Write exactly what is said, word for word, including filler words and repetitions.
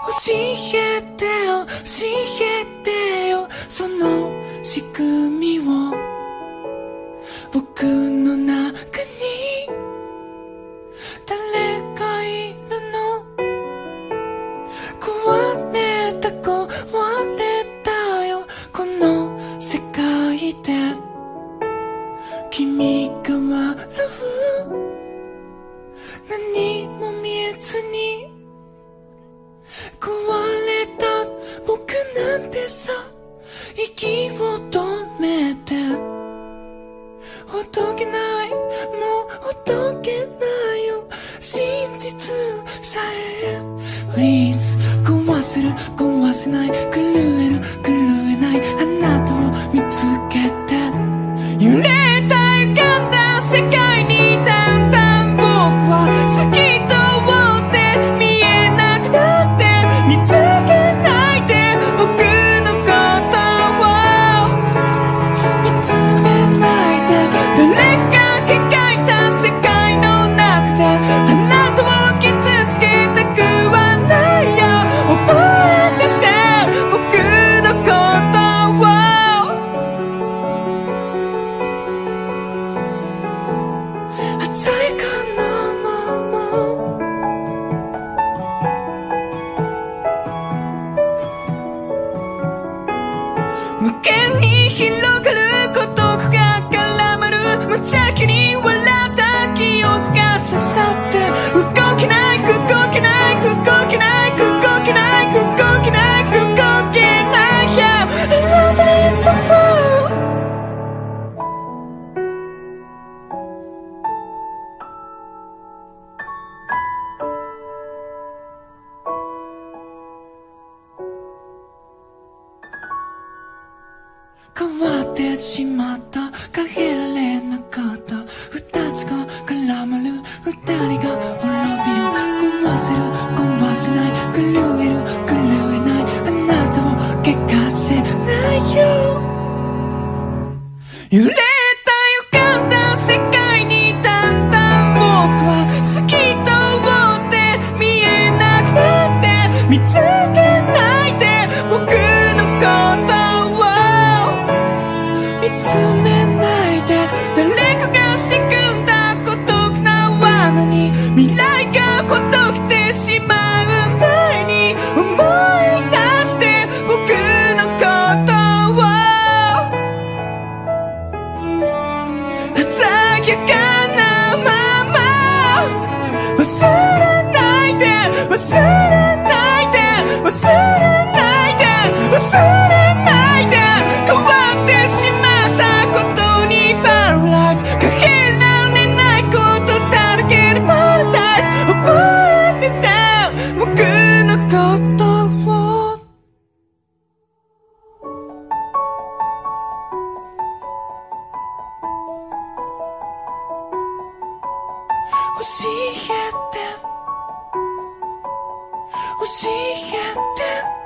教えてよ教えてよその仕組みを僕の中に誰がいるの壊れた壊れたよこの世界で君が笑う何も見えずに壊れた僕なんてさ息を止めてほどけないもうほどけないよ真実さえ Please 壊せる壊せない狂える狂えないあなたを見つけて揺れた歪んだ世界にだんだん僕は透き通って見えなくなって見つけないで僕のことを見つめないで誰かが描いた世界の中であなたを傷つけたくはないよ覚えてて僕のことを鮮やかなまま無限に広がる孤独が絡まる無邪気に笑った記憶が刺さって動けない動けない動けない動けない動けない動けない Yeah, I love it so far変わってしまった変えられなかった二つが絡まる二人が滅びる壊せる壊せない狂える狂えないあなたを怪我せないよ揺れた歪んだ世界にだんだん僕は透き通って見えなくなって見つけないで僕のことを見つめないで誰かが仕組んだ孤独な罠に未来がほどけてしまう前に思い出して僕のことを鮮やかなまま忘れないで忘れないで忘れないで忘れないで変わってしまったことにパラライズかけられないことだらけでパラダイス覚えてた僕のことを教えて教えて